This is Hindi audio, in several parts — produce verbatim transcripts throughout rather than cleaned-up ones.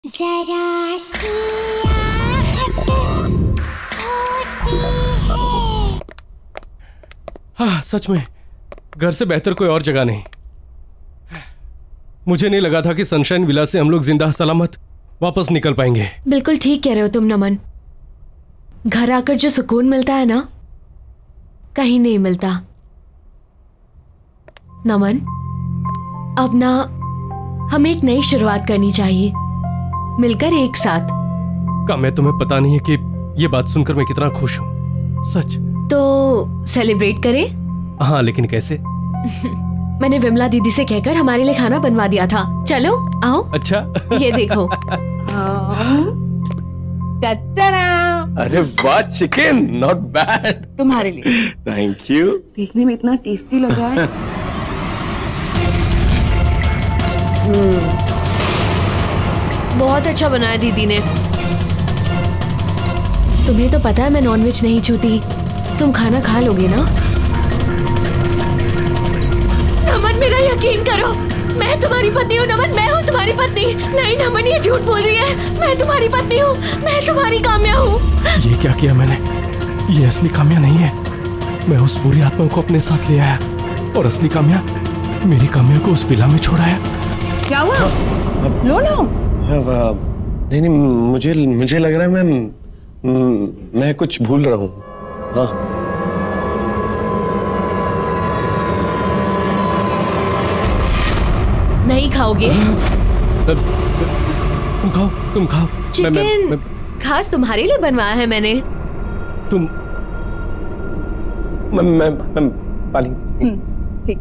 जरा सियाहत होती है। हाँ, सच में घर से बेहतर कोई और जगह नहीं। मुझे नहीं लगा था कि सनशाइन विला से हम लोग जिंदा सलामत वापस निकल पाएंगे। बिल्कुल ठीक कह रहे हो तुम नमन। घर आकर जो सुकून मिलता है ना, कहीं नहीं मिलता। नमन, अब ना हमें एक नई शुरुआत करनी चाहिए, मिलकर एक साथ। का मैं तुम्हें पता नहीं है कि ये बात सुनकर मैं कितना खुश हूँ, सच। तो सेलिब्रेट करें? हाँ, लेकिन कैसे? मैंने विमला दीदी से कहकर हमारे लिए खाना बनवा दिया था। चलो आओ। अच्छा। ये देखो। अरे वाह, चिकन नॉट बैड। तुम्हारे लिए। Thank you. देखने में इतना टेस्टी लग रहा है। बहुत अच्छा बनाया दीदी ने। तुम्हें तो पता है मैं नॉनवेज नहीं छूती। तुम खाना खा लोगे ना? नमन, मेरा यकीन करो, मैं तुम्हारी पत्नी हूँ। नमन, मैं हूँ तुम्हारी पत्नी। नहीं नमन, ये झूठ बोल रही है। मैं तुम्हारी पत्नी हूँ, मैं तुम्हारी काम्या हूँ। ये क्या किया मैंने? ये असली काम्या नहीं है। मैं उस बुरी आत्मा को अपने साथ ले आया और असली काम्या मेरी काम्या को उस विला में छोड़ाया। क्या हुआ? लो लो। नहीं नहीं, मुझे मुझे लग रहा है मैं मैं कुछ भूल रहा हूँ। हाँ, नहीं खाओगे? तुम खाओ, तुम खाओ। चिकन मैं, मैं, मैं, खास तुम्हारे लिए बनवाया है मैंने। तुम मैं मैं, मैं पाली। ठीक।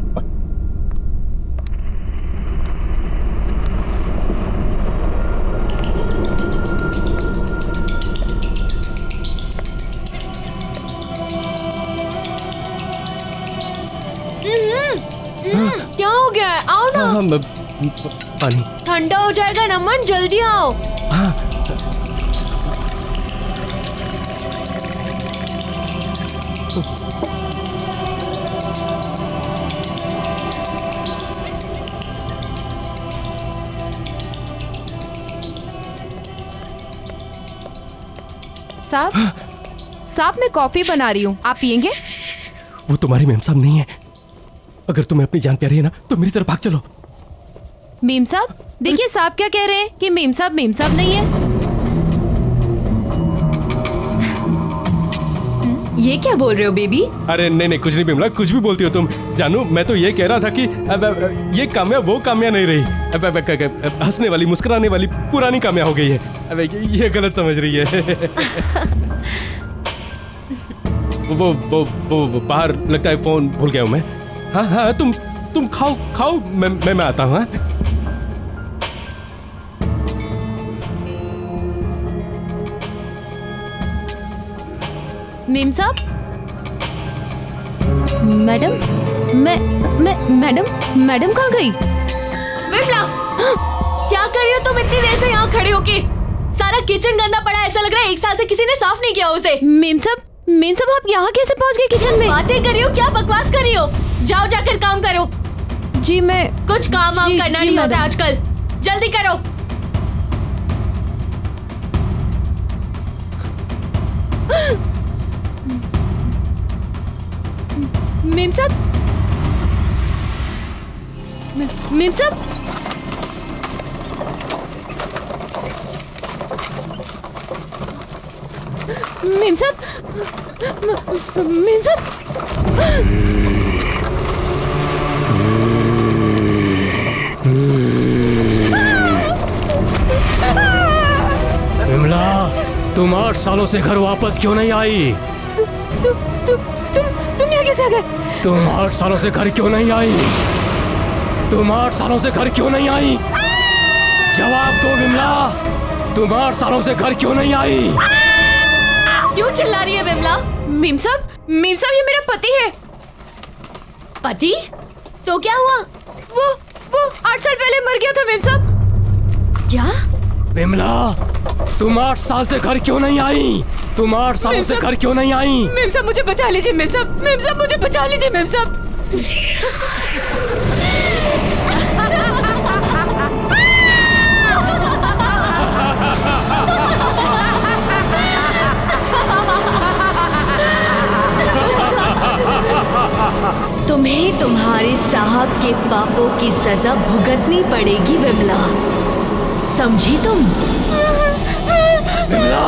क्या हो गया है? आओ ना। हाँ, हाँ, पानी ठंडा हो जाएगा नमन, जल्दी आओ। हाँ। साहब, साहब मैं कॉफी बना रही हूँ, आप पियेंगे? वो तुम्हारी मेम साहब नहीं है। अगर तुम्हें अपनी जान प्यारी है ना तो मेरी तरफ भाग चलो। मेम साहब, देखिए साहब क्या कह रहे हैं कि मेम साहब मेम साहब नहीं है। ये क्या बोल रहे हो बेबी? अरे नहीं नहीं, कुछ नहीं बिमला, कुछ भी बोलती हो तुम। जानू, मैं तो ये कह रहा था कि अब, अब, ये काम्या वो काम्या नहीं रही। अब, अब, अब, अब, हंसने वाली मुस्कुराने वाली पुरानी काम्या हो गई है। अब ये गलत समझ रही है। वो वो वो बाहर लगता है फोन भूल गया हूँ मैं। हाँ हाँ, तुम तुम खाओ खाओ, मैं मैं, मैं आता हूँ। हाँ, मेम साहब, मैडम, मैं मैं मैडम मैडम कहाँ गई? विमला, क्या कर रही हो तुम इतनी देर से यहाँ खड़ी होके? सारा किचन गंदा पड़ा है, ऐसा लग रहा है एक साल से किसी ने साफ नहीं किया उसे। मेम साहब, मेम साहब आप यहाँ कैसे पहुँच गए किचन में? बातें कर रही हो, क्या बकवास कर रही हो? जाओ जाकर काम करो। जी मैं कुछ काम वाम करना नहीं होता आजकल, जल्दी करो। मेम साहब, मेम साहब, मेम साहब, मेम साहब, विमला, तुम आठ सालों से घर वापस क्यों नहीं आई? तु, तु, तु, तुम तुम यहाँ कैसे आ गए? तुम आठ सालों से घर क्यों नहीं आई? तुम आठ सालों से घर क्यों नहीं आई? जवाब दो विमला, तुम आठ सालों से घर क्यों नहीं आई? क्यों चिल्ला रही है विमला? मेम साहब, मेम साहब ये मेरा पति है। पति? तो क्या हुआ? वो वो आठ साल पहले मर गया था मेम साहब। क्या? विमला, तुम आठ साल से घर क्यों नहीं आई? तुम आठ सालों से घर क्यों नहीं आई? मेम साहब मुझे बचा लीजिए, मेम साहब, मेम साहब मुझे बचा लीजिए मेम साहब। सजा भुगतनी पड़ेगी विमला, समझी तुम? विमला!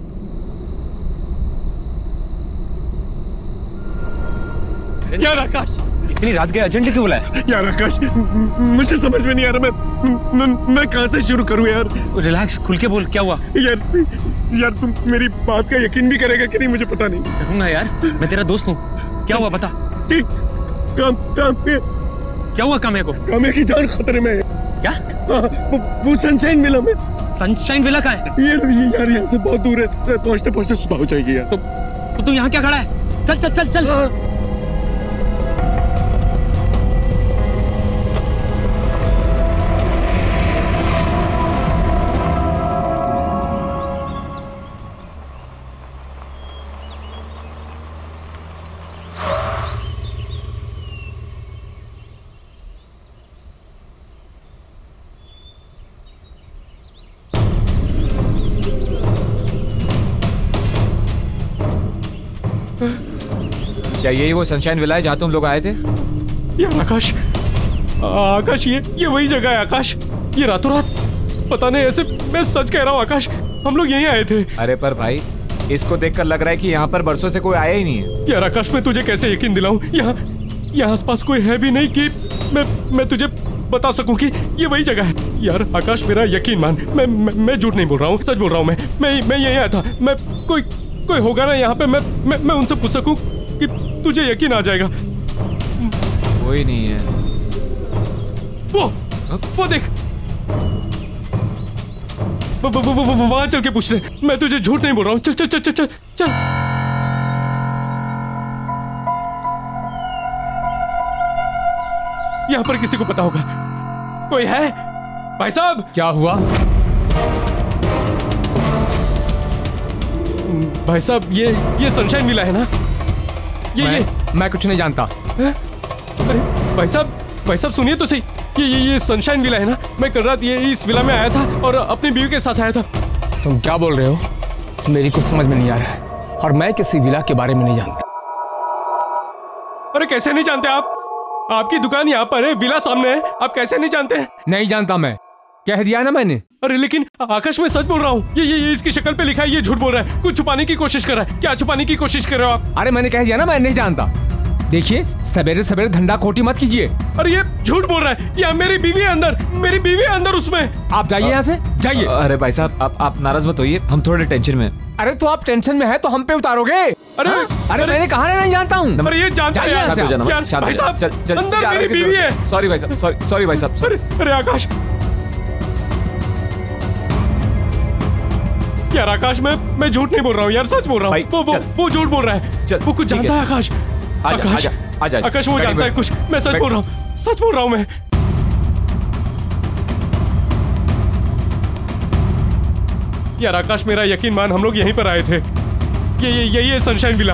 यार आकाश, इतनी रात के अर्जेंटली क्यों बुलाया? यार आकाश, मुझे समझ में नहीं आ रहा मैं मैं, मैं कहाँ से शुरू करूँ यार। रिलैक्स, खुल के बोल, क्या हुआ? यार यार तुम मेरी बात का यकीन भी करेगा कि नहीं मुझे पता नहीं। करूंगा यार, मैं तेरा दोस्त हूँ। क्या हुआ बता। ठीक, काम काम पे क्या हुआ काम्या को? काम्या की जान खतरे में है। क्या? हाँ, वो, वो सनशाइन विला में। सनशाइन विला का है? ये यार यहाँ से बहुत दूर है, पहुँचते पहुँचते सुबह हो जाएगी यार। तो, तो तू यहाँ क्या खड़ा है? चल चल चल चल। हाँ। क्या यही वो सनशाइन विला है जहाँ तुम लोग आए थे? यार आकाश, आकाश ये ये वही जगह है आकाश। ये रातों रात, पता नहीं, ऐसे मैं सच कह रहा हूँ आकाश, हम लोग यहीं आए थे। अरे पर भाई, इसको देखकर लग रहा है कि यहाँ पर बरसों से कोई आया ही नहीं है। यार आकाश, मैं तुझे कैसे यकीन दिलाऊं? यहाँ यहाँ आसपास कोई है भी नहीं कि मैं मैं तुझे बता सकूं कि ये वही जगह है। यार आकाश, मेरा यकीन मान, मैं मैं, मैं झूठ नहीं बोल रहा हूँ, सच बोल रहा हूँ। मैं मैं मैं यहीं आया था। मैं कोई कोई होगा ना यहाँ पे, मैं मैं मैं उनसे पूछ सकूं कि तुझे यकीन आ जाएगा। कोई नहीं है। वो वो देख, वहां चल के पूछ ले। मैं तुझे झूठ नहीं बोल रहा हूँ। चल चल चल चल चल चल। यहाँ पर किसी को पता होगा। कोई है भाई साहब? क्या हुआ भाई साहब? ये ये सनशाइन विला है ना? ये मैं, ये मैं कुछ नहीं जानता। है? अरे भाई साहब, भाई साहब सुनिए तो सही। ये ये ये सनशाइन विला है ना? मैं कल रात ये इस विला में आया था और अपनी बीवी के साथ आया था। तुम क्या बोल रहे हो? मेरी कुछ समझ में नहीं आ रहा है, और मैं किसी विला के बारे में नहीं जानता। अरे कैसे नहीं जानते आप? आपकी दुकान यहाँ पर है, विला सामने है, आप कैसे नहीं जानते? नहीं जानता मैं, कह दिया ना मैंने। अरे लेकिन आकाश, मैं सच बोल रहा हूँ। ये ये ये इसकी शक्ल पे लिखा है, ये झूठ बोल रहा है, कुछ छुपाने की कोशिश कर रहा है। क्या छुपाने की कोशिश कर रहे हो आप? अरे मैंने कह दिया ना मैं नहीं जानता। देखिए, सवेरे सवेरे धंधा खोटी मत कीजिए। अरे ये झूठ बोल रहा है। ये मेरी बीवी है अंदर, मेरी बीवी है अंदर उसमें। आप जाइए यहाँ से, जाइए। अरे भाई साहब, आप आप नाराज मत होइए, हम थोड़े टेंशन में। अरे तो आप टेंशन में है तो हम पे उतारोगे? अरे अरे मैंने कहा ना नहीं जानता हूँ। अरे ये जानता है यार। यार भाई साहब, अंदर मेरी बीवी है। सॉरी भाई साहब, सॉरी सॉरी भाई साहब। अरे अरे आकाश, यार आकाश, मैं मैं झूठ नहीं बोल रहा हूँ यार, सच बोल रहा हूँ। वो वो वो झूठ बोल रहा है। वो कुछ जानता है आकाश। आकाश आकाश वो जानता है कुछ। मैं सच बोल रहा हूँ, सच बोल रहा हूँ मैं। यार आकाश, मेरा यकीन मान, हम लोग यहीं पर आए थे। ये ये यही है सनशाइन विला।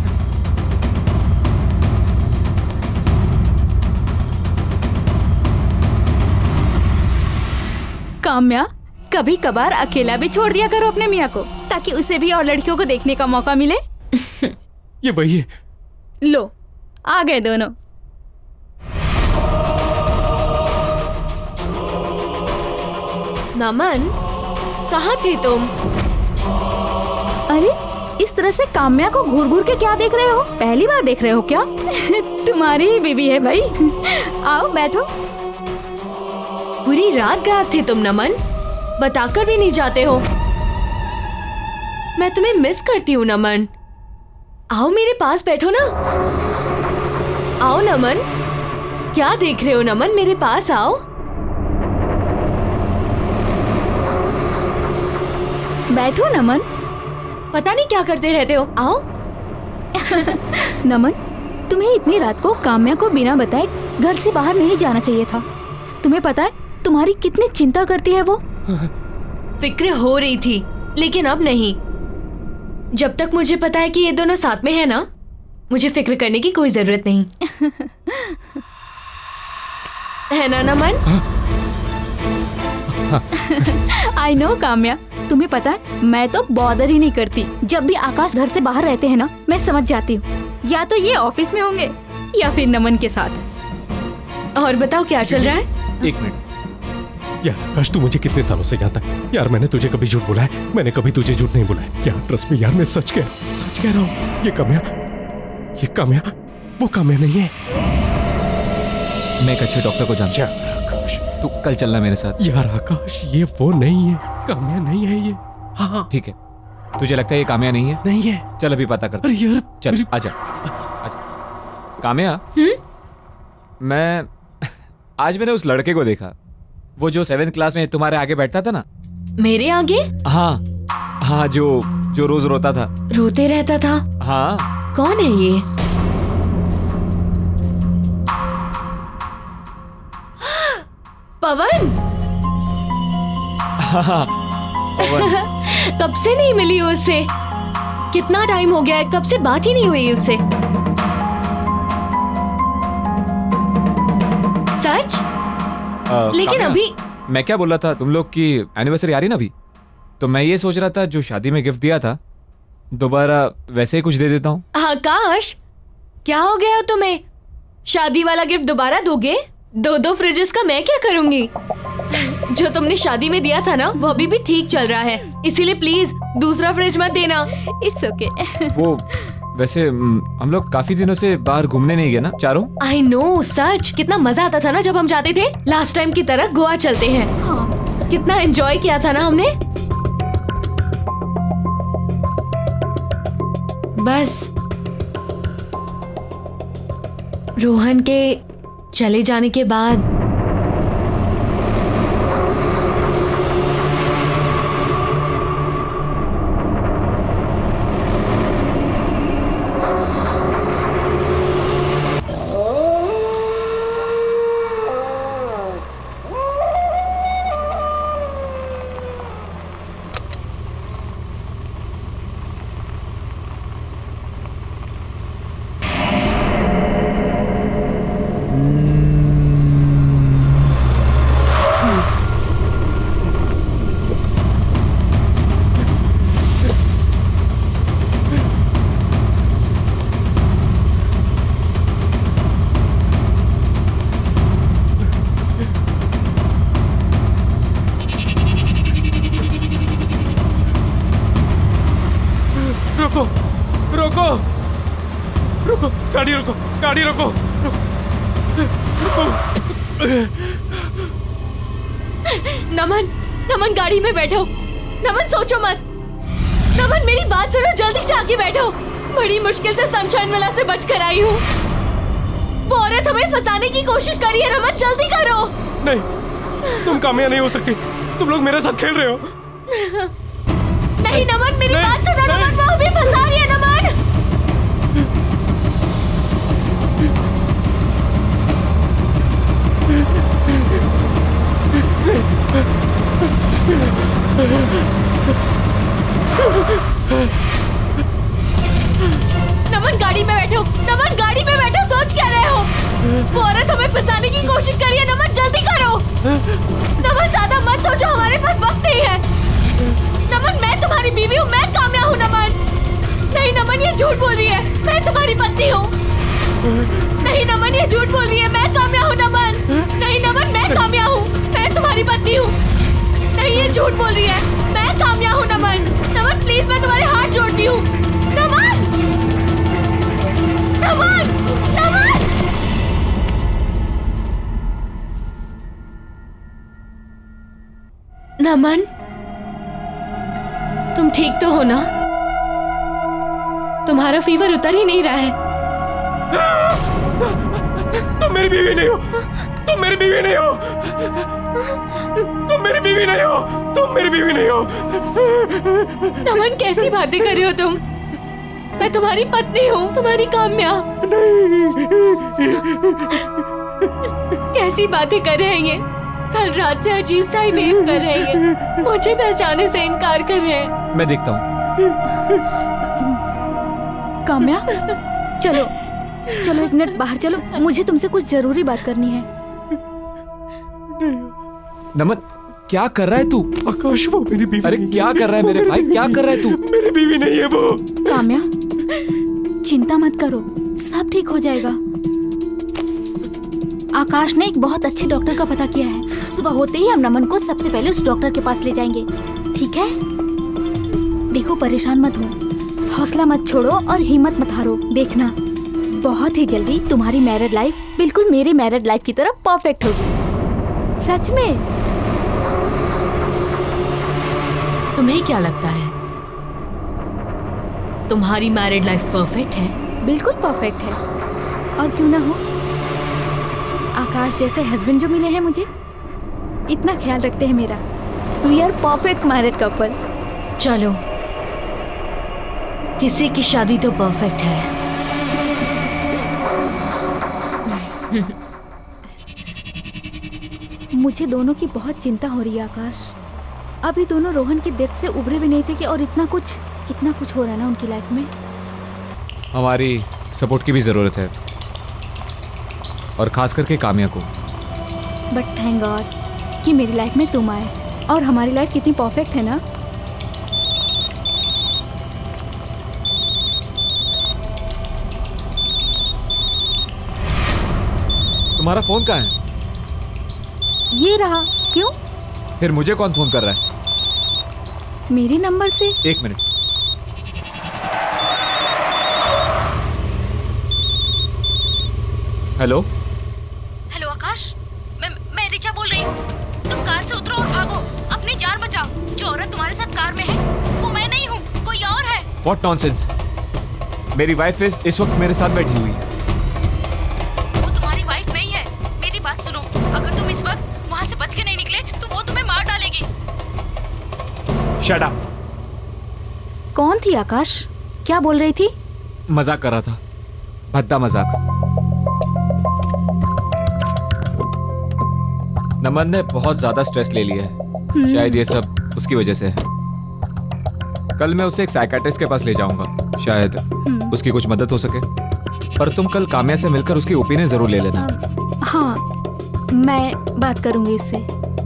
काम्या, कभी कभार अकेला भी छोड़ दिया करो अपने मियाँ को, ताकि उसे भी और लड़कियों को देखने का मौका मिले। ये वही है। लो, आ गए दोनों। नमन, कहाँ थे तुम? अरे, इस तरह से काम्या को घूर घूर के क्या देख रहे हो? पहली बार देख रहे हो क्या? तुम्हारी ही बीवी है भाई। आओ बैठो। पूरी रात गायब थे तुम नमन, बताकर भी नहीं जाते हो। मैं तुम्हें मिस करती हूँ नमन। आओ मेरे पास बैठो ना। आओ नमन। क्या देख रहे हो नमन, मेरे पास आओ। बैठो नमन। पता नहीं क्या करते रहते हो, आओ। नमन, तुम्हें इतनी रात को काम्या को बिना बताए घर से बाहर नहीं जाना चाहिए था। तुम्हें पता है तुम्हारी कितनी चिंता करती है वो? फिक्र हो रही थी, लेकिन अब नहीं। जब तक मुझे पता है कि ये दोनों साथ में है ना, मुझे फिक्र करने की कोई जरूरत नहीं। है ना नमन? आई नो काम्या, तुम्हें पता है मैं तो बॉदर ही नहीं करती। जब भी आकाश घर से बाहर रहते हैं ना, मैं समझ जाती हूँ या तो ये ऑफिस में होंगे या फिर नमन के साथ। और बताओ क्या चल रहा है? एक मिनट यार आकाश, तू मुझे कितने सालों से जानता है यार। मैंने तुझे कभी झूठ बोला है? मैंने कभी तुझे झूठ नहीं बोला है यार। ट्रस्ट मी यार, मैं सच कह सच कह रहा हूँ। ये काम्या ये काम्या वो काम्या नहीं है। मैं एक अच्छे डॉक्टर को जानता हूँ। तू कल चलना मेरे साथ। यार आकाश, ये वो नहीं है, काम्या नहीं है ये। हाँ ठीक है, तुझे लगता है ये काम्या नहीं है? नहीं है। चल अभी पता कर। अरे यार चल आजा आजा। काम्या, मैं आज मैंने उस लड़के को देखा, वो जो सेवेंथ क्लास में तुम्हारे आगे बैठता था ना। मेरे आगे? हाँ हाँ, जो जो रोज रोता था, रोते रहता था। हाँ। कौन है ये? पवन। हाँ, पवन। कब से नहीं मिली उससे? कितना टाइम हो गया है, कब से बात ही नहीं हुई उससे। सच? आ, लेकिन अभी मैं क्या बोल रहा था, तुम लोग की एनिवर्सरी आ रही ना अभी, तो मैं ये सोच रहा था जो शादी में गिफ्ट दिया था दोबारा वैसे ही कुछ दे देता हूँ। आकाश, क्या हो गया तुम्हें? शादी वाला गिफ्ट दोबारा दोगे? दो दो फ्रिजेस का मैं क्या करूंगी? जो तुमने शादी में दिया था ना, वो अभी भी ठीक चल रहा है, इसीलिए प्लीज दूसरा फ्रिज मत देना। It's okay. वो वैसे हम लोग काफी दिनों से बाहर घूमने नहीं गए ना चारों। आई नो, सच कितना मजा आता था ना जब हम जाते थे। लास्ट टाइम की तरह गोवा चलते हैं। हाँ। कितना एंजॉय किया था ना हमने। बस रोहन के चले जाने के बाद गाड़ी रोको, गाड़ी रोको, रोको। नमन, नमन गाड़ी में बैठो। नमन सोचो मत। नमन मेरी बात सुनो, जल्दी से आके बैठो। बड़ी मुश्किल से सनशाइन विला से बच कर आई हूँ। वो औरत हमें फंसाने की कोशिश कर रही है। नमन जल्दी करो। नहीं, तुम कामयाब नहीं हो सकती। तुम लोग मेरे साथ खेल रहे हो। नहीं नमन, मेरी बात सुनो। नमन वो हमें फंसा रही है। नमन नमन गाड़ी में बैठो। नमन गाड़ी में बैठो। सोच क्या रहे हो? वो औरत हमें फंसाने की कोशिश कर रही है। नमन जल्दी करो। नमन ज्यादा मत सोचो, हमारे पास वक्त नहीं है। नमन मैं तुम्हारी बीवी हूँ, मैं कामयाब हूँ। नमन नहीं, नमन ये झूठ बोल रही है। मैं तुम्हारी पत्नी हूँ। नहीं नमन ये झूठ बोल रही है। मैं कामयाब हूँ। नमन नहीं, नमन मैं कामयाब हूँ। मैं तुम्हारी पत्नी हूँ। नहीं ये झूठ बोल रही है। मैं कामयाब हूँ। नमन नमन प्लीज, मैं तुम्हारे हाथ जोड़ती हूँ। नमन नमन नमन नमन तुम ठीक तो हो ना? तुम्हारा फीवर उतर ही नहीं रहा है। तुम मेरी बीवी नहीं हो। तुम मेरी बीवी नहीं हो। तुम मेरी बीवी नहीं हो। तुम मेरी बीवी नहीं हो। नमन कैसी बातें कर रहे हो तुम? मैं तुम्हारी पत्नी हूँ, तुम्हारी काम्या। कैसी बातें कर रहे हैं ये? कल रात से अजीब सा ही बिहेव कर रहे हैं ये। मुझे पहचाने से इनकार कर रहे हैं। मैं देखता हूँ। काम्या चलो चलो एक मिनट बाहर चलो, मुझे तुमसे कुछ जरूरी बात करनी है। नमन क्या कर रहा है तू? आकाश वो मेरी बीवी। अरे क्या कर रहा है मेरे भाई, क्या कर रहा है तू? मेरी बीवी नहीं है वो। काम्या चिंता मत करो, सब ठीक हो जाएगा। आकाश ने एक बहुत अच्छे डॉक्टर का पता किया है। सुबह होते ही हम नमन को सबसे पहले उस डॉक्टर के पास ले जाएंगे, ठीक है? देखो, परेशान मत हो, हौसला मत छोड़ो और हिम्मत मत हारो। देखना, बहुत ही जल्दी तुम्हारी मैरिड लाइफ बिल्कुल मेरी मैरिड लाइफ की तरह परफेक्ट होगी। सच में। तुम्हें क्या लगता है तुम्हारी मैरिड लाइफ परफेक्ट है? बिल्कुल परफेक्ट है, और क्यों ना हो। आकाश जैसे हस्बैंड जो मिले हैं मुझे, इतना ख्याल रखते हैं मेरा। We are perfect married couple. चलो, किसी की शादी तो परफेक्ट है। मुझे दोनों की बहुत चिंता हो रही है आकाश। अभी दोनों रोहन की डेथ से उभरे भी नहीं थे कि और इतना कुछ कितना कुछ हो रहा है ना उनकी लाइफ में। हमारी सपोर्ट की भी ज़रूरत है, और खास करके काम्या को। बट थैंक गॉड कि मेरी लाइफ में तुम आए, और हमारी लाइफ कितनी परफेक्ट है ना। तुम्हारा फोन कहाँ है? ये रहा। क्यों? फिर मुझे कौन फोन कर रहा है? मेरे नंबर से। एक मिनट। हेलो हेलो आकाश, मैं मैं रिचा बोल रही हूँ। तुम कार से उतरो और भागो, अपनी जान बचाओ। जो औरत तुम्हारे साथ कार में है वो मैं नहीं हूँ, कोई और है। What nonsense? मेरी वाइफ इस इस वक्त मेरे साथ बैठी हुई है। वो तुम्हारी वाइफ नहीं है, मेरी बात सुनो। अगर तुम इस वक्त वहाँ से बच के नहीं निकले तो वो तुम्हें मार डालेगी। Shut up. कौन थी आकाश? क्या बोल रही थी? मजाक कर रहा था, भद्दा मजाक। नमन ने बहुत ज्यादा स्ट्रेस ले लिया है, शायद ये सब उसकी वजह से है। कल मैं उसे एक साइकियाट्रिस्ट के पास ले जाऊंगा, शायद उसकी कुछ मदद हो सके। पर तुम कल काम्या से मिलकर उसकी ओपिनियन जरूर ले लेना। हाँ, मैं बात करूंगी इससे।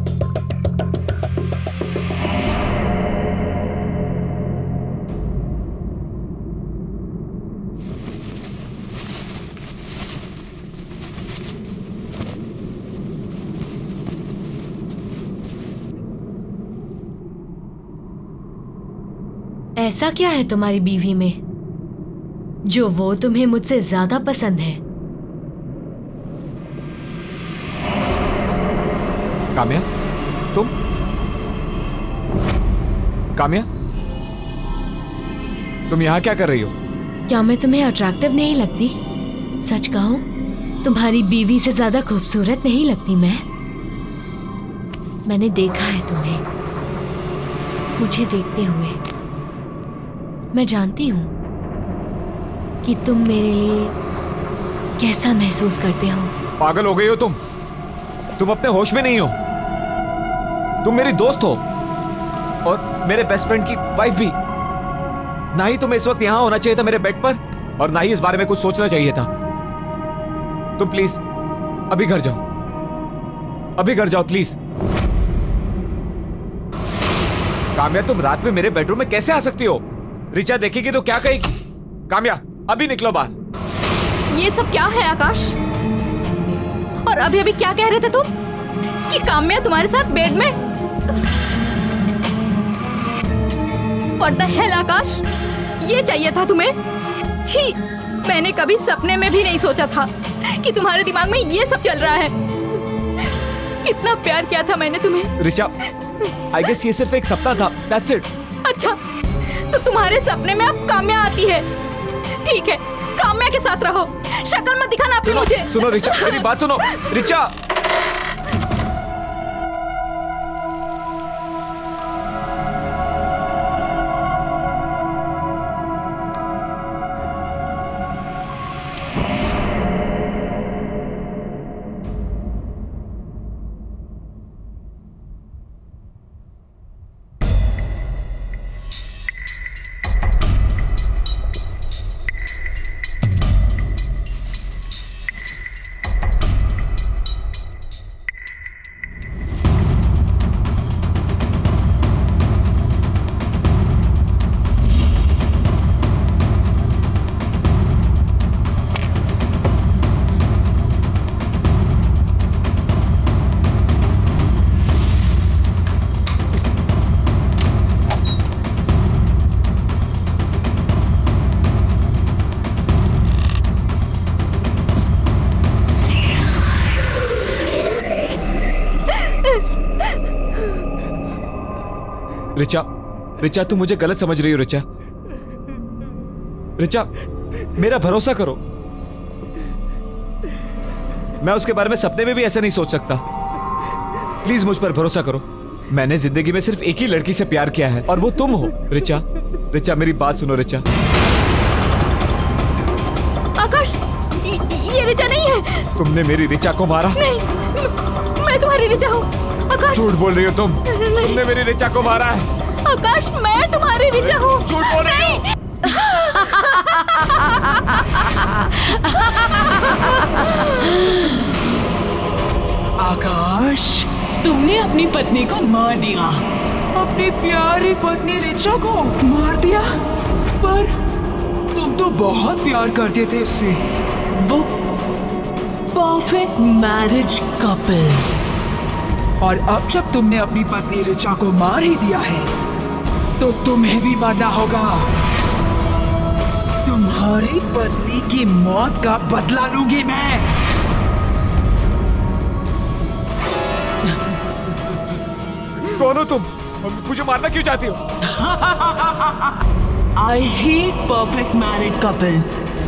ऐसा क्या है तुम्हारी बीवी में जो वो तुम्हें मुझसे ज्यादा पसंद है? काम्या, तुम? काम्या, तुम यहाँ क्या कर रही हो? क्या मैं तुम्हें अट्रैक्टिव नहीं लगती? सच कहूं, तुम्हारी बीवी से ज्यादा खूबसूरत नहीं लगती मैं। मैंने देखा है तुम्हें, मुझे देखते हुए। मैं जानती हूँ कि तुम मेरे लिए कैसा महसूस करते हो। पागल हो गई हो तुम? तुम अपने होश में नहीं हो। तुम मेरी दोस्त हो और मेरे बेस्ट फ्रेंड की वाइफ भी। ना ही तुम्हें इस वक्त यहाँ होना चाहिए था मेरे बेड पर, और ना ही इस बारे में कुछ सोचना चाहिए था। तुम प्लीज अभी घर जाओ, अभी घर जाओ प्लीज। काम्या, तुम रात में मेरे बेडरूम में कैसे आ सकती हो? रिचा देखेगी तो क्या कहेगी? काम्या, अभी निकलो बाहर। ये सब क्या है आकाश? और अभी अभी क्या कह रहे थे तुम कि काम्या तुम्हारे साथ बेड में? What the hell आकाश, ये चाहिए था तुम्हें? छी, मैंने कभी सपने में भी नहीं सोचा था कि तुम्हारे दिमाग में ये सब चल रहा है। कितना प्यार किया था मैंने तुम्हें। रिचा, I guess ये सिर्फ एक सपना था, that's it। अच्छा, तो तुम्हारे सपने में अब काम्या आती है। ठीक है, काम्या के साथ रहो, शक्ल मत दिखाना अपनी मुझे। सुनो रिचा, मेरी बात सुनो। रिचा, रिचा, रिचा तुम मुझे गलत समझ रही हो। रिचा, रिचा मेरा भरोसा करो, मैं उसके बारे में सपने में भी ऐसा नहीं सोच सकता। प्लीज मुझ पर भरोसा करो। मैंने जिंदगी में सिर्फ एक ही लड़की से प्यार किया है और वो तुम हो। रिचा, रिचा मेरी बात सुनो। रिचा, आकाश, ये, ये रिचा नहीं है। तुमने मेरी रिचा को मारा? नहीं, मैं तुम्हारी रिचा हूँ। आकाश, झूठ बोल रही हो तुम। तुमने मेरी रिचा को मारा है। आकाश, मैं तुम्हारी रिचा हूँ। झूठ बोल रही हो। आकाश, तुमने अपनी पत्नी को मार दिया, अपनी प्यारी पत्नी रिचा को मार दिया। पर तुम तो बहुत प्यार करते थे उससे, वो परफेक्ट मैरिज कपल। और अब जब तुमने अपनी पत्नी रिचा को मार ही दिया है, तो तुम्हें भी मरना होगा। तुम्हारी पत्नी की मौत का बदला लूंगी मैं। कौन हो तुम? मुझे मारना क्यों चाहती हो? I hate perfect married couple.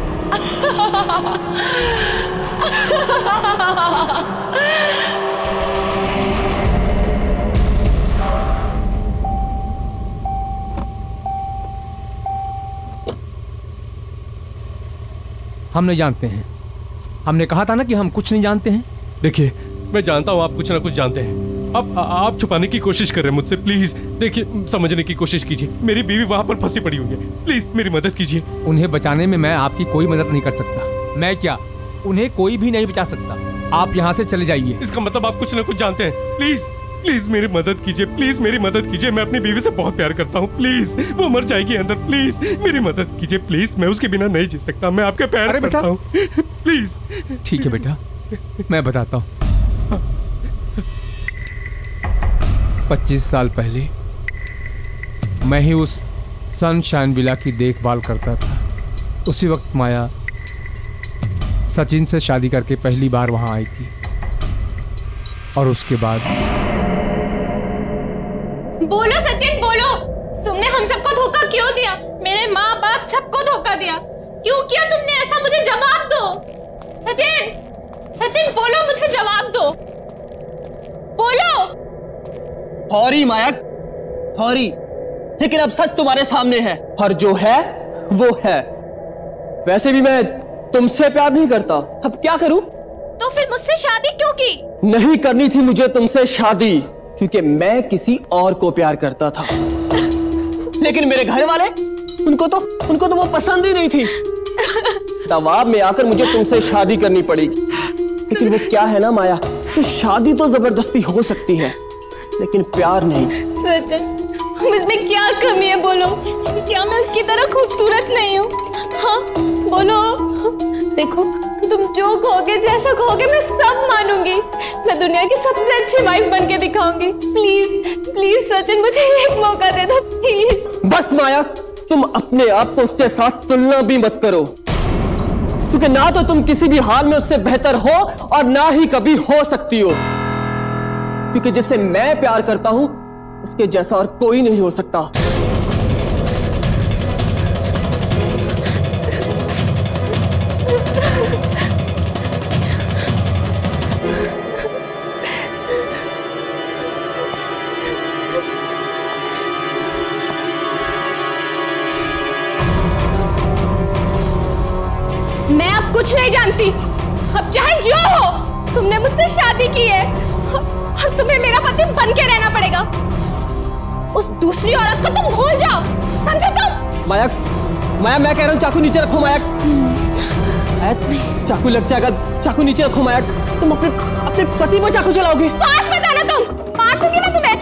हम नहीं जानते हैं। हमने कहा था ना कि हम कुछ नहीं जानते हैं। देखिए, मैं जानता हूँ आप कुछ ना कुछ जानते हैं। अब आ- आप छुपाने की कोशिश कर रहे हैं मुझसे। प्लीज देखिए, समझने की कोशिश कीजिए। मेरी बीवी वहाँ पर फंसी पड़ी हुई है। प्लीज मेरी मदद कीजिए। उन्हें बचाने में मैं आपकी कोई मदद नहीं कर सकता। मैं क्या, उन्हें कोई भी नहीं बचा सकता। आप यहाँ से चले जाइए। इसका मतलब आप कुछ ना कुछ जानते हैं। प्लीज प्लीज मेरी मदद कीजिए। प्लीज मेरी मदद कीजिए। मैं अपनी बीवी से बहुत प्यार करता हूँ। प्लीज, वो मर जाएगी अंदर। प्लीज मेरी मदद कीजिए। प्लीज, मैं उसके बिना नहीं जी सकता। मैं आपके पैर पड़ता हूँ। प्लीज। ठीक है बेटा, मैं बताता हूँ। पच्चीस साल पहले मैं ही उस सनशाइन विला की देखभाल करता था। उसी वक्त माया सचिन से शादी करके पहली बार वहां आई थी। और उसके बाद बोलो सचिन, बोलो, तुमने हम सबको धोखा क्यों दिया? मेरे माँ बाप सबको धोखा दिया। क्यों किया तुमने ऐसा? मुझे जवाब दो सचिन। सचिन बोलो, मुझे जवाब दो, बोलो। सॉरी माया, सॉरी, लेकिन अब सच तुम्हारे सामने है और जो है वो है। वैसे भी मैं तुमसे प्यार नहीं करता, अब क्या करूं? तो फिर मुझसे शादी क्यों की? नहीं करनी थी मुझे तुमसे शादी, क्योंकि मैं किसी और को प्यार करता था। लेकिन मेरे घर वाले, उनको तो उनको तो वो पसंद ही नहीं थी। दबाव में आकर मुझे तुमसे शादी करनी पड़ेगी। लेकिन वो क्या है ना माया, तो शादी तो जबरदस्ती हो सकती है, लेकिन प्यार नहीं। सचिन, मुझमें क्या कमी है बोलो? क्या मैं उसकी तरह खूबसूरत नहीं हूँ? हाँ बोलो। देखो, तुम जो कहोगे, जैसा कहोगे, मैं सब मानूंगी। मैं दुनिया की सबसे अच्छी वाइफ बन के दिखाऊंगी। प्लीज प्लीज सचिन, मुझे एक मौका दे दो प्लीज। बस माया, तुम अपने आप को उसके साथ तुलना भी मत करो, क्योंकि ना तो तुम किसी भी हाल में उससे बेहतर हो और ना ही कभी हो सकती हो। क्योंकि जिससे मैं प्यार करता हूं, उसके जैसा और कोई नहीं हो सकता। मैं अब कुछ नहीं जानती। अब चाहे जो हो, तुमने मुझसे शादी की है और तुम्हें मेरा पति बन के रहना पड़ेगा। उस दूसरी औरत को तुम भूल जाओ, समझे तुम? माया, माया मैं कह रहा हूँ चाकू नीचे रखो। माया, माया चाकू लग जाएगा, चाकू नीचे रखो। माया, तुम अपने अपने पति पर चाकू चलाओगे? पास मत आना, तुम मार दूंगी मैं तुम्हें।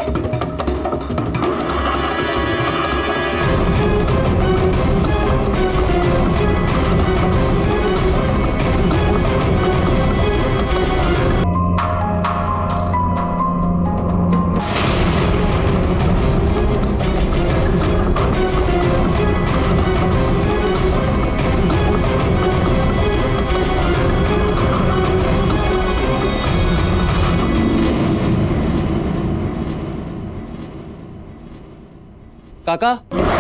काका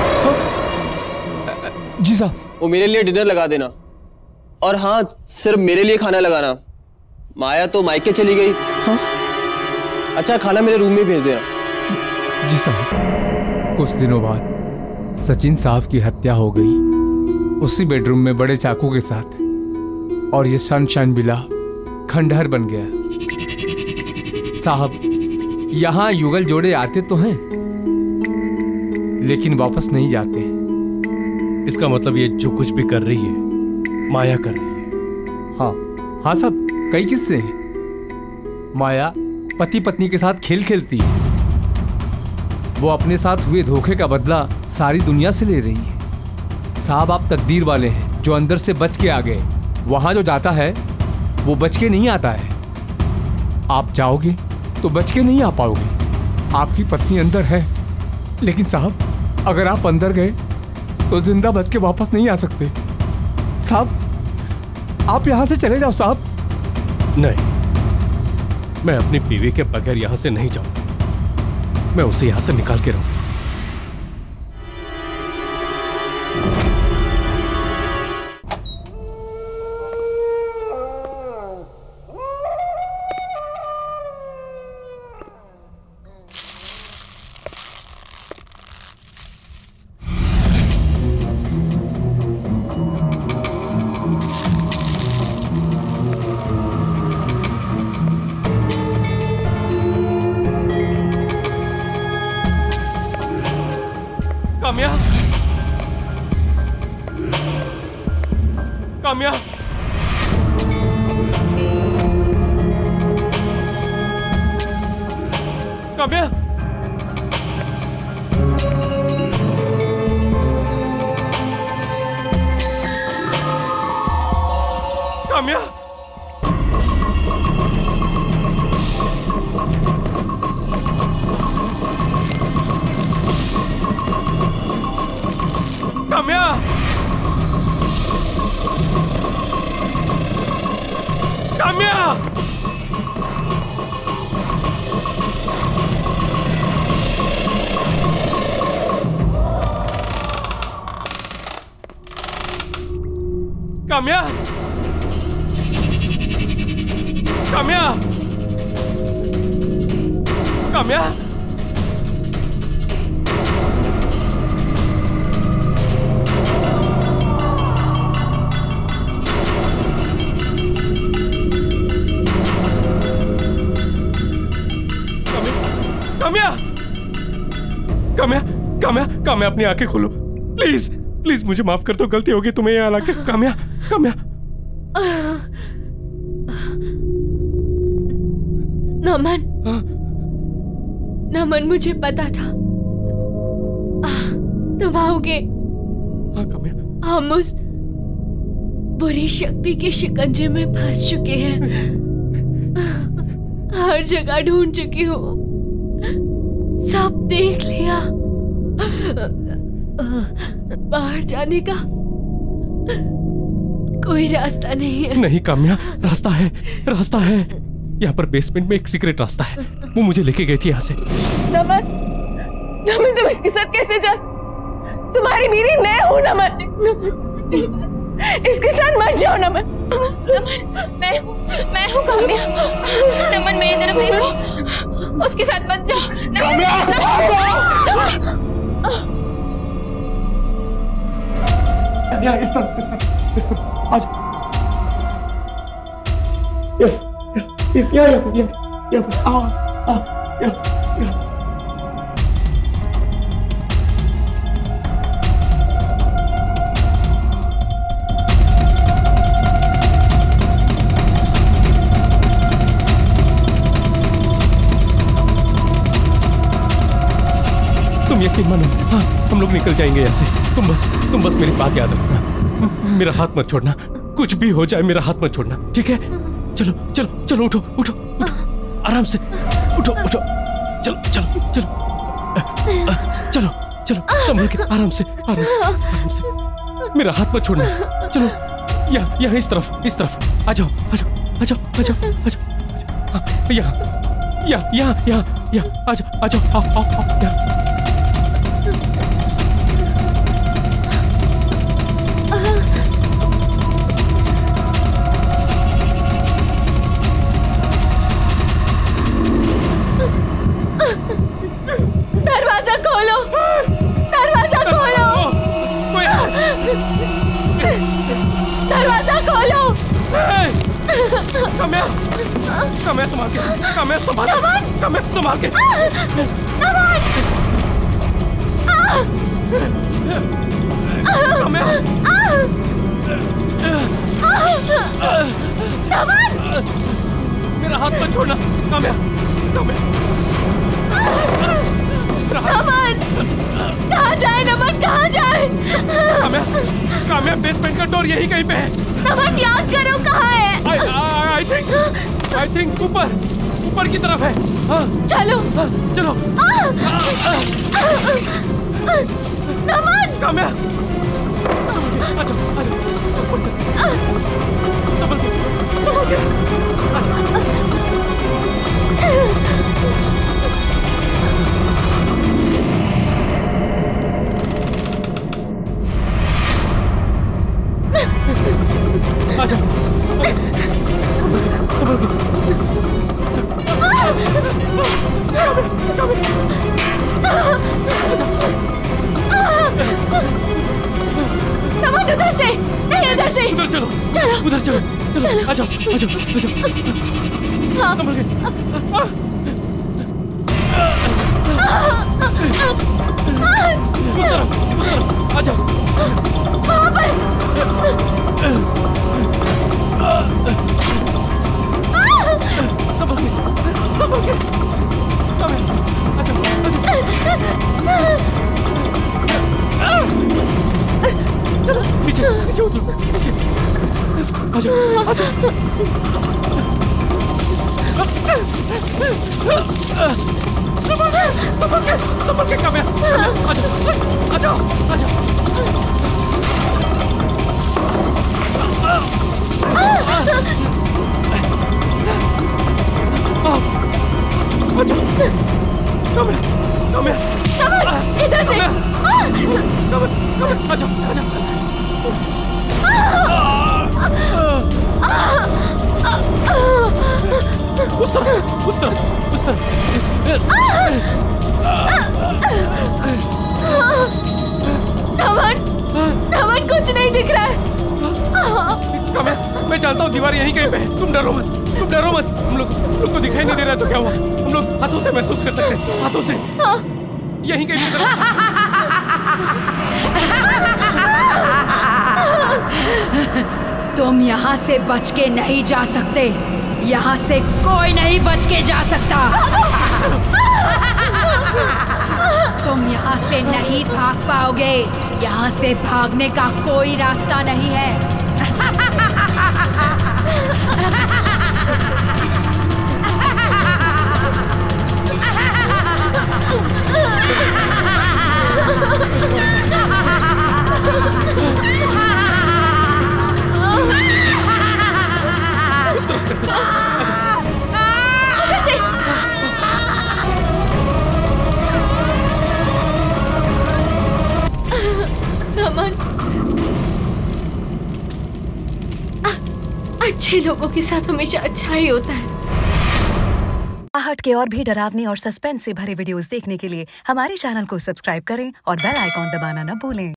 जी साहब। वो मेरे लिए डिनर लगा देना, और हाँ सिर्फ मेरे लिए खाना लगाना। माया तो मायके चली गई। हाँ? अच्छा खाना मेरे रूम में भेज देना। जी साहब। कुछ दिनों बाद सचिन साहब की हत्या हो गई, उसी बेडरूम में बड़े चाकू के साथ, और ये सनशाइन विला खंडहर बन गया। साहब यहाँ युगल जोड़े आते तो हैं लेकिन वापस नहीं जाते। इसका मतलब ये जो कुछ भी कर रही है माया कर रही है। हाँ हाँ साहब, कई किस्से हैं। माया पति पत्नी के साथ खेल खेलती है, वो अपने साथ हुए धोखे का बदला सारी दुनिया से ले रही है। साहब आप तकदीर वाले हैं जो अंदर से बच के आ गए। वहां जो जाता है वो बच के नहीं आता है। आप जाओगे तो बच के नहीं आ पाओगे। आपकी पत्नी अंदर है, लेकिन साहब अगर आप अंदर गए तो जिंदा बच के वापस नहीं आ सकते। साहब आप यहां से चले जाओ साहब। नहीं, मैं अपनी बीवी के बगैर यहां से नहीं जाऊंगा। मैं उसे यहां से निकाल के रहूंगा। काम्या, काम्या, काम्या, काम्या, काम्या, काम्या, काम्या, काम्या, काम्या, काम्या, काम्या, काम्या, काम्या अपनी आंखें खोलो प्लीज, प्लीज मुझे माफ कर दो, गलती होगी तुम्हें यहाँ लाके। काम्या, काम्या, नमन, नमन मुझे पता था तुम आओगे। हम उस बुरी शक्ति के शिकंजे में फंस चुके हैं। हर जगह ढूंढ चुकी हूँ, सब देख लिया। बाहर जाने का कोई रास्ता नहीं है। नहीं काम्या, रास्ता है, रास्ता है। यहाँ पर बेसमेंट में एक सीक्रेट रास्ता है, वो मुझे लेके गई थी यहाँ से। नमन, नमन तुम इसके साथ कैसे जा? तुम्हारी बीवी मैं हूँ नमन, नमन इसके साथ मत जाओ नमन। नमन मैं हूँ, मैं हूँ काम्या। नमन मेरी तरफ देखो, उसके साथ मत जाओ। तुम यकीन मानो, हाँ हम लोग निकल जाएंगे यहाँ से। तुम बस तुम बस मेरी बात याद रखना, मेरा हाथ मत छोड़ना। कुछ भी हो जाए मेरा हाथ मत छोड़ना, ठीक है? चलो चलो चलो, उठो उठो उठो, आराम से उठो उठो, चलो चलो चलो चलो चलो, संभल के, आराम से आराम से आराम से, मेरा हाथ मत छोड़ना। चलो यहाँ यहाँ इस तरफ इस तरफ आ जाओ आ जाओ आ जाओ आ जाओ आ जाओ, यहाँ यहाँ यहाँ यहाँ यहाँ आ जाओ आ जाओ, आओ आओ आओ यहाँ। काम्या संभाल के, काम्या संभाल, काम्या संभाल के। नमन! काम्या! नमन! मेरा हाथ मत छोड़ना, काम्या, काम्या। नमन! कहाँ जाए नमन, कहाँ जाए? काम्या, काम्या बेसमेंट का डोर यही कहीं पे है। नमन याद करो कहाँ है? आई आई थिंक आई थिंक ऊपर ऊपर की तरफ है। हाँ, चलो हाँ, चलो। नमन! काम्या, आजा, आजा, संभल के, संभल के, आजा, संभल के। नमन उधर से नहीं, उधर से। उधर चलो, चलो, उधर चलो, चलो, चलो। आजा, आजा, आजा, हाँ। संभल के। उधर, उधर, आजा। वहाँ पर। संभल के, संभल के। काम्या, आजा, आजा। चलो, नीचे, नीचे उतरो, नीचे। आजा, आजा। संभल के, संभल के, संभल के काम्या। आजा, आजा, आजा। काम्या, काम्या, नमन इधर से। काम्या, काम्या, आजा, आजा। उस तरफ, उस तरफ, उस तरफ। नमन, नमन कुछ नहीं दिख रहा है। काम्या, मैं जानता हूँ दीवार यहीं कहीं पे है। तुम डरो मत, तुम डरो मत। हम लोग हम लोग को दिखाई नहीं दे रहा है तो क्या हुआ? हम लोग हाथों से महसूस कर सकते हैं, हाथों से। यहीं कहीं पे। तुम यहाँ से बच के नहीं जा सकते। यहाँ से कोई नहीं बच के जा सकता। तुम यहाँ से नहीं भाग पाओगे। यहाँ से भागने का कोई रास्ता नहीं है। नमन, अच्छे लोगों के साथ हमेशा अच्छा ही होता है। आहट के और भी डरावनी और सस्पेंस से भरे वीडियोस देखने के लिए हमारे चैनल को सब्सक्राइब करें और बेल आइकॉन दबाना न भूलें।